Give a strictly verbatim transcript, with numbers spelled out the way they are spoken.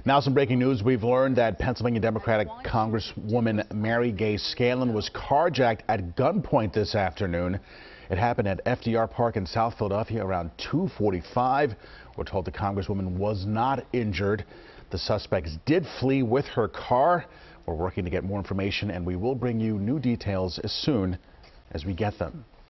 Now some breaking news. We've learned that Pennsylvania Democratic Congresswoman Mary Gay Scanlon was carjacked at gunpoint this afternoon. It happened at F D R Park in South Philadelphia around two forty-five. We're told the Congresswoman was not injured. The suspects did flee with her car. We're working to get more information, and we will bring you new details as soon as we get them.